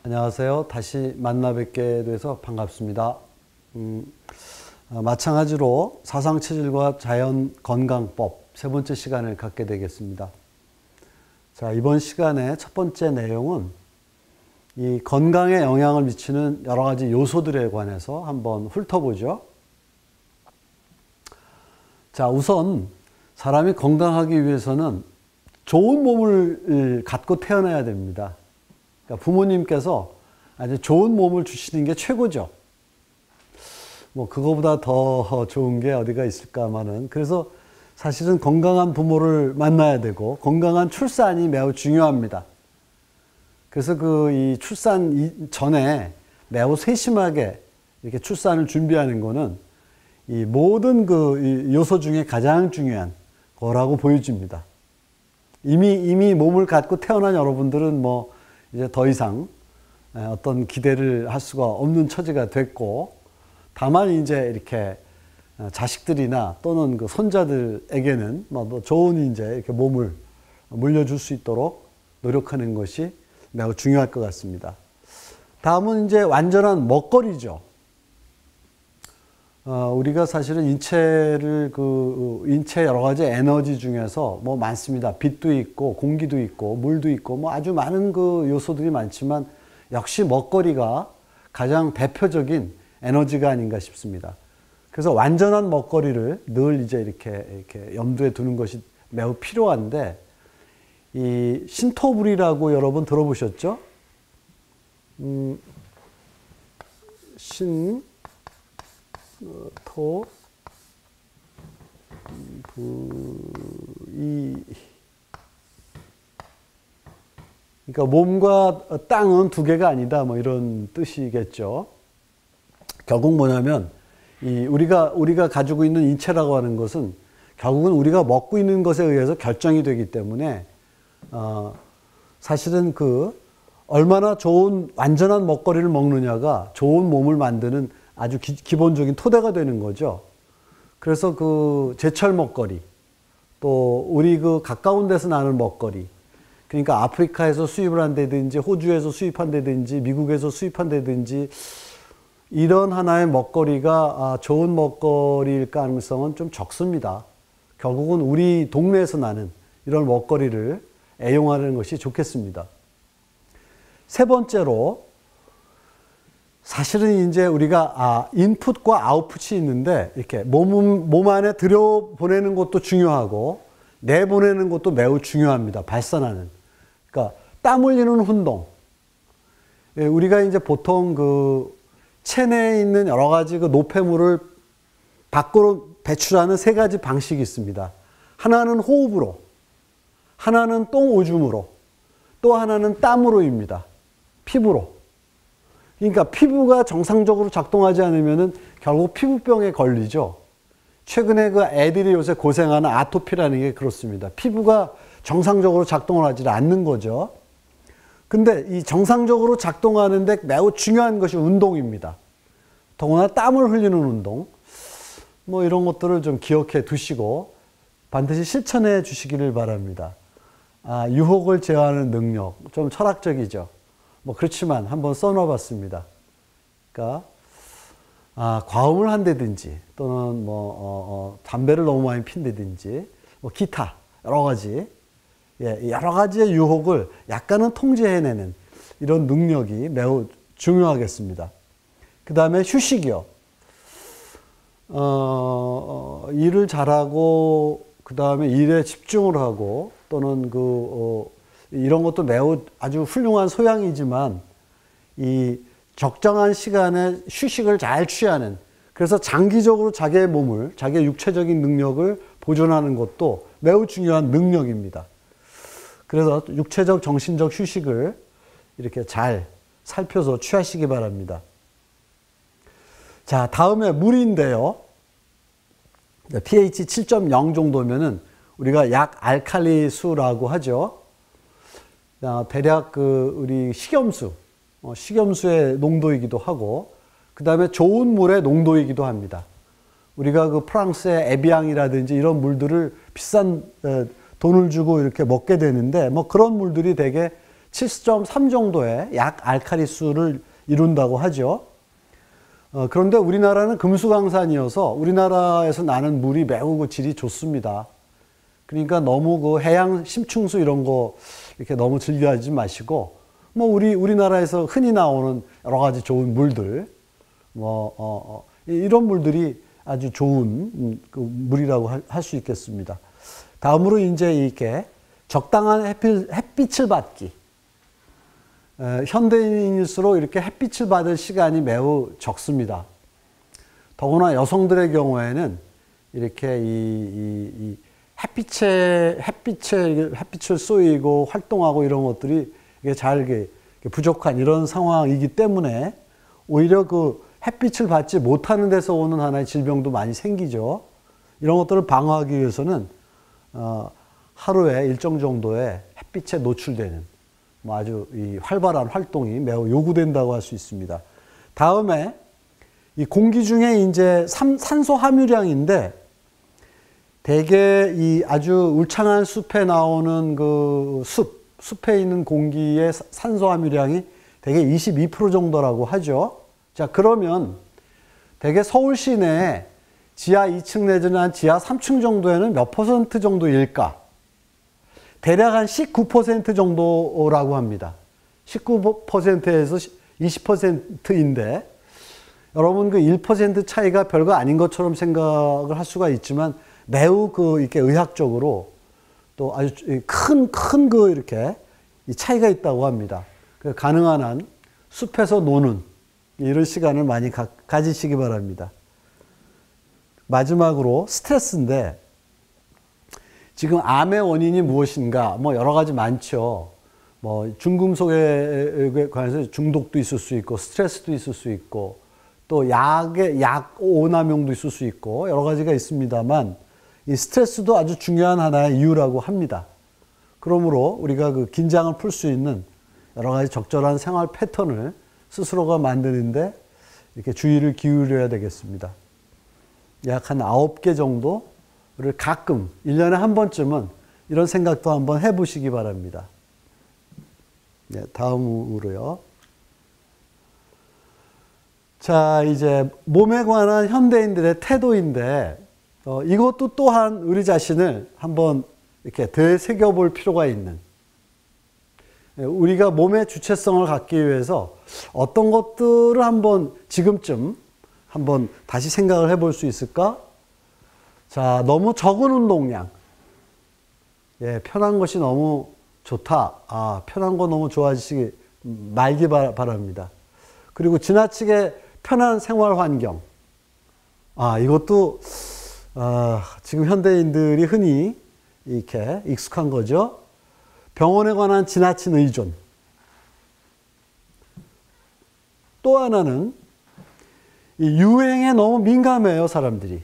안녕하세요. 다시 만나 뵙게 돼서 반갑습니다. 마찬가지로 사상체질과 자연건강법 세 번째 시간을 갖게 되겠습니다. 자, 이번 시간의 첫 번째 내용은 이 건강에 영향을 미치는 여러 가지 요소들에 관해서 한번 훑어보죠. 자, 우선 사람이 건강하기 위해서는 좋은 몸을 갖고 태어나야 됩니다. 그러니까 부모님께서 아주 좋은 몸을 주시는 게 최고죠. 뭐 그거보다 더 좋은 게 어디가 있을까마는. 그래서 사실은 건강한 부모를 만나야 되고 건강한 출산이 매우 중요합니다. 그래서 이 출산 전에 매우 세심하게 이렇게 출산을 준비하는 거는 이 모든 이 요소 중에 가장 중요한 거라고 보여집니다. 이미 몸을 갖고 태어난 여러분들은 뭐 이제 더 이상 어떤 기대를 할 수가 없는 처지가 됐고, 다만 이제 이렇게 자식들이나 또는 그 손자들에게는 뭐 좋은 이제 이렇게 몸을 물려줄 수 있도록 노력하는 것이 매우 중요할 것 같습니다. 다음은 이제 완전한 먹거리죠. 우리가 사실은 인체 여러 가지 에너지 중에서 뭐 많습니다. 빛도 있고, 공기도 있고, 물도 있고, 뭐 아주 많은 그 요소들이 많지만 역시 먹거리가 가장 대표적인 에너지가 아닌가 싶습니다. 그래서 완전한 먹거리를 늘 이제 이렇게 염두에 두는 것이 매우 필요한데, 이 신토불이라고 여러분 들어보셨죠? 그러니까 몸과 땅은 두 개가 아니다, 뭐 이런 뜻이겠죠. 결국 뭐냐면 우리가 가지고 있는 인체라고 하는 것은 결국은 우리가 먹고 있는 것에 의해서 결정이 되기 때문에 사실은 얼마나 좋은 완전한 먹거리를 먹느냐가 좋은 몸을 만드는 아주 기본적인 토대가 되는 거죠. 그래서 제철 먹거리, 또 우리 가까운 데서 나는 먹거리, 그러니까 아프리카에서 수입을 한다든지 호주에서 수입한다든지 미국에서 수입한다든지 이런 하나의 먹거리가 좋은 먹거리일 가능성은 좀 적습니다. 결국은 우리 동네에서 나는 이런 먹거리를 애용하는 것이 좋겠습니다. 세 번째로, 사실은 이제 우리가 인풋과 아웃풋이 있는데 이렇게 몸 안에 들여보내는 것도 중요하고 내보내는 것도 매우 중요합니다. 발산하는. 그러니까 땀 흘리는 운동. 우리가 이제 보통 체내에 있는 여러 가지 노폐물을 밖으로 배출하는 세 가지 방식이 있습니다. 하나는 호흡으로, 하나는 똥오줌으로, 또 하나는 땀으로입니다. 피부로. 그러니까 피부가 정상적으로 작동하지 않으면은 결국 피부병에 걸리죠. 최근에 애들이 요새 고생하는 아토피라는 게 그렇습니다. 피부가 정상적으로 작동을 하지 않는 거죠. 근데 이 정상적으로 작동하는데 매우 중요한 것이 운동입니다. 더구나 땀을 흘리는 운동. 뭐 이런 것들을 좀 기억해 두시고 반드시 실천해 주시기를 바랍니다. 유혹을 제어하는 능력. 좀 철학적이죠. 뭐 그렇지만 한번 써놔봤습니다. 그러니까 과음을 한다든지 또는 담배를 너무 많이 핀다든지 뭐 기타 여러 가지 여러 가지의 유혹을 약간은 통제해내는 이런 능력이 매우 중요하겠습니다. 그 다음에 휴식이요. 일을 잘하고 그 다음에 일에 집중을 하고 또는 이런 것도 매우 아주 훌륭한 소양이지만 이 적정한 시간에 휴식을 잘 취하는, 그래서 장기적으로 자기의 몸을, 자기의 육체적인 능력을 보존하는 것도 매우 중요한 능력입니다. 그래서 육체적, 정신적 휴식을 이렇게 잘 살펴서 취하시기 바랍니다. 자, 다음에 물인데요. pH 7.0 정도면은 우리가 약 알칼리 수라고 하죠. 대략 우리 식염수의 농도이기도 하고, 그 다음에 좋은 물의 농도이기도 합니다. 우리가 프랑스의 에비앙이라든지 이런 물들을 비싼 돈을 주고 이렇게 먹게 되는데, 뭐 그런 물들이 되게 7.3 정도의 약 알칼리수를 이룬다고 하죠. 그런데 우리나라는 금수강산이어서 우리나라에서 나는 물이 매우 그 질이 좋습니다. 그러니까 너무 그 해양 심층수 이런 거 이렇게 너무 즐겨하지 마시고, 뭐 우리나라에서 흔히 나오는 여러 가지 좋은 물들, 이런 물들이 아주 좋은 그 물이라고 할 수 있겠습니다. 다음으로 이제 이렇게 적당한 햇빛을 받기. 현대인일수록 이렇게 햇빛을 받을 시간이 매우 적습니다. 더구나 여성들의 경우에는 이렇게 이 햇빛을 쏘이고 활동하고 이런 것들이 잘 부족한 이런 상황이기 때문에 오히려 그 햇빛을 받지 못하는 데서 오는 하나의 질병도 많이 생기죠. 이런 것들을 방어하기 위해서는 하루에 일정 정도의 햇빛에 노출되는 아주 이 활발한 활동이 매우 요구된다고 할 수 있습니다. 다음에 이 공기 중에 이제 산소 함유량인데, 대개 이 아주 울창한 숲에 나오는 그 숲에 있는 공기의 산소 함유량이 대개 22% 정도라고 하죠. 자, 그러면 대개 서울 시내에 지하 2층 내지는 한 지하 3층 정도에는 몇 퍼센트 정도일까? 대략 한 19% 정도라고 합니다. 19%에서 20%인데, 여러분 그 1% 차이가 별거 아닌 것처럼 생각을 할 수가 있지만 매우 이렇게 의학적으로 또 아주 큰 이렇게 이 차이가 있다고 합니다. 가능한 한 숲에서 노는 이런 시간을 많이 가지시기 바랍니다. 마지막으로 스트레스인데, 지금 암의 원인이 무엇인가? 여러 가지 많죠. 중금속에 관해서 중독도 있을 수 있고, 스트레스도 있을 수 있고, 또 약 오남용도 있을 수 있고, 여러 가지가 있습니다만, 이 스트레스도 아주 중요한 하나의 이유라고 합니다. 그러므로 우리가 그 긴장을 풀 수 있는 여러 가지 적절한 생활 패턴을 스스로가 만드는데 이렇게 주의를 기울여야 되겠습니다. 약 한 9개 정도를 가끔 1년에 한 번쯤은 이런 생각도 한번 해보시기 바랍니다. 네, 다음으로요. 자, 이제 몸에 관한 현대인들의 태도인데, 이것도 또한 우리 자신을 한번 이렇게 되새겨볼 필요가 있는, 우리가 몸의 주체성을 갖기 위해서 어떤 것들을 한번 지금쯤 한번 다시 생각을 해볼 수 있을까? 자, 너무 적은 운동량. 편한 것이 너무 좋다. 편한 거 너무 좋아지시기 말기 바랍니다. 그리고 지나치게 편한 생활 환경. 이것도 지금 현대인들이 흔히 이렇게 익숙한 거죠. 병원에 관한 지나친 의존. 또 하나는 이 유행에 너무 민감해요, 사람들이.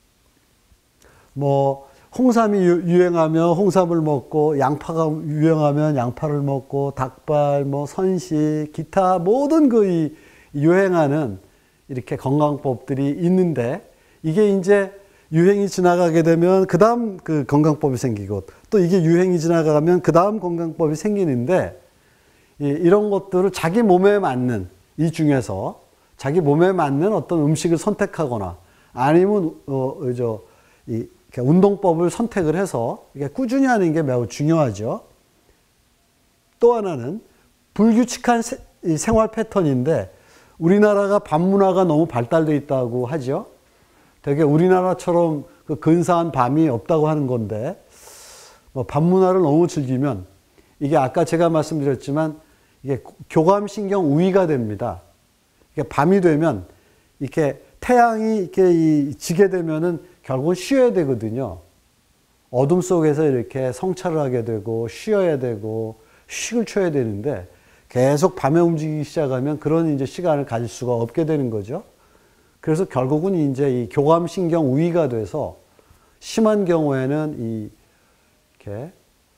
홍삼이 유행하면 홍삼을 먹고, 양파가 유행하면 양파를 먹고, 닭발, 선식, 기타 모든 이 유행하는 이렇게 건강법들이 있는데, 이게 이제 유행이 지나가게 되면 그 다음 그 건강법이 생기고, 또 이게 유행이 지나가면 그 다음 건강법이 생기는데, 이런 것들을 자기 몸에 맞는, 이 중에서 자기 몸에 맞는 어떤 음식을 선택하거나, 아니면 운동법을 선택을 해서 이게 꾸준히 하는 게 매우 중요하죠. 또 하나는 불규칙한 생활 패턴인데, 우리나라가 밤문화가 너무 발달되어 있다고 하죠. 되게 우리나라처럼 그 근사한 밤이 없다고 하는 건데, 밤문화를 너무 즐기면 이게 아까 제가 말씀드렸지만 이게 교감신경 우위가 됩니다. 이게 밤이 되면 이렇게 태양이 이렇게 지게 되면은 결국은 쉬어야 되거든요. 어둠 속에서 이렇게 성찰을 하게 되고 쉬어야 되고 휴식을 쳐야 되는데, 계속 밤에 움직이기 시작하면 그런 이제 시간을 가질 수가 없게 되는 거죠. 그래서 결국은 이제 이 교감신경 우위가 돼서 심한 경우에는 이렇게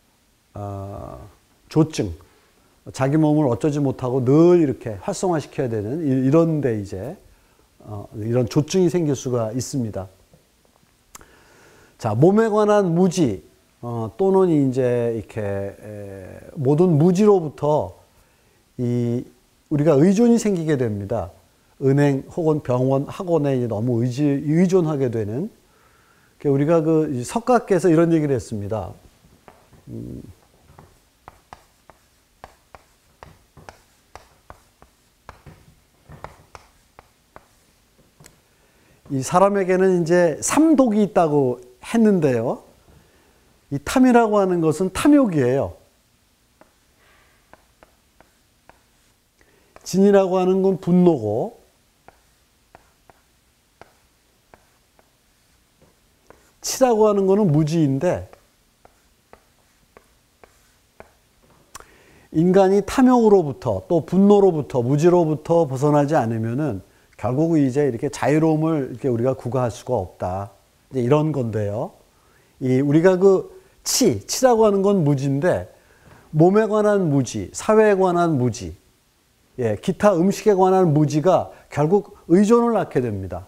조증, 자기 몸을 어쩌지 못하고 늘 이렇게 활성화시켜야 되는 이런데 이제 이런 조증이 생길 수가 있습니다. 자, 몸에 관한 무지, 또는 이제 이렇게 모든 무지로부터 우리가 의존이 생기게 됩니다. 은행 혹은 병원, 학원에 너무 의존하게 되는. 우리가 그 석가께서 이런 얘기를 했습니다. 이 사람에게는 이제 삼독이 있다고 했는데요. 이 탐이라고 하는 것은 탐욕이에요. 진이라고 하는 건 분노고, 치라고 하는 것은 무지인데, 인간이 탐욕으로부터 또 분노로부터 무지로부터 벗어나지 않으면은 결국 이제 이렇게 자유로움을 이렇게 우리가 구가할 수가 없다. 이제 이런 건데요. 우리가 그 치라고 하는 건 무지인데, 몸에 관한 무지, 사회에 관한 무지, 기타 음식에 관한 무지가 결국 의존을 낳게 됩니다.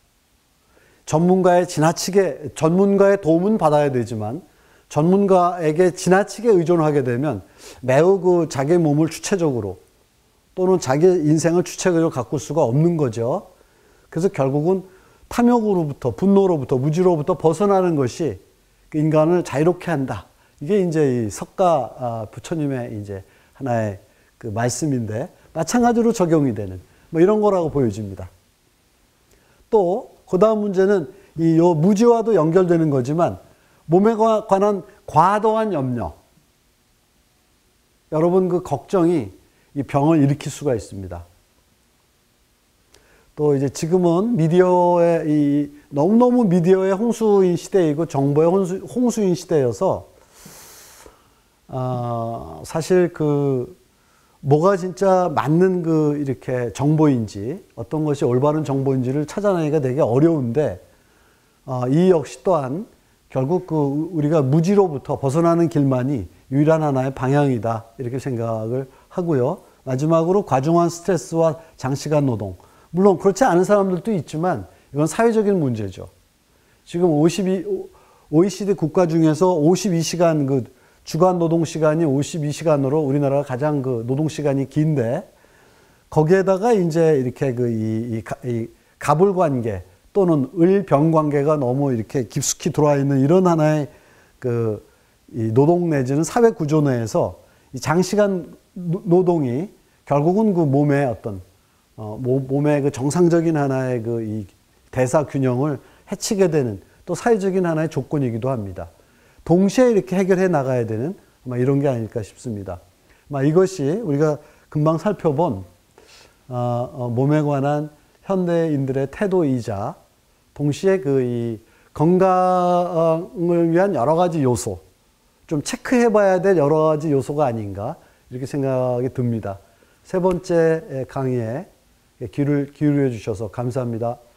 전문가의 도움은 받아야 되지만, 전문가에게 지나치게 의존하게 되면 매우 그 자기 몸을 주체적으로 또는 자기 인생을 주체적으로 가꿀 수가 없는 거죠. 그래서 결국은 탐욕으로부터, 분노로부터, 무지로부터 벗어나는 것이 인간을 자유롭게 한다. 이게 이제 이 석가 부처님의 이제 하나의 그 말씀인데, 마찬가지로 적용이 되는 뭐 이런 거라고 보여집니다. 또, 그 다음 문제는 요 무지와도 연결되는 거지만, 몸에 관한 과도한 염려. 여러분 그 걱정이 이 병을 일으킬 수가 있습니다. 또 이제 지금은 너무너무 미디어의 홍수인 시대이고 정보의 홍수인 시대여서, 사실 뭐가 진짜 맞는 이렇게 정보인지, 어떤 것이 올바른 정보인지를 찾아내기가 되게 어려운데, 이 역시 또한 결국 우리가 무지로부터 벗어나는 길만이 유일한 하나의 방향이다. 이렇게 생각을 하고요. 마지막으로 과중한 스트레스와 장시간 노동. 물론 그렇지 않은 사람들도 있지만 이건 사회적인 문제죠. 지금 OECD 국가 중에서 52시간 주간 노동 시간이 52시간으로 우리나라가 가장 노동 시간이 긴데, 거기에다가 이제 이렇게 이 갑을 관계 또는 을병 관계가 너무 이렇게 깊숙이 들어와 있는 이런 하나의 이 노동 내지는 사회 구조 내에서 이 장시간 노동이 결국은 몸의 어떤 몸의 정상적인 하나의 이 대사 균형을 해치게 되는 또 사회적인 하나의 조건이기도 합니다. 동시에 이렇게 해결해 나가야 되는 이런 게 아닐까 싶습니다. 이것이 우리가 금방 살펴본 몸에 관한 현대인들의 태도이자 동시에 이 건강을 위한 여러 가지 요소, 좀 체크해 봐야 될 여러 가지 요소가 아닌가 이렇게 생각이 듭니다. 세 번째 강의에 귀를 기울여 주셔서 감사합니다.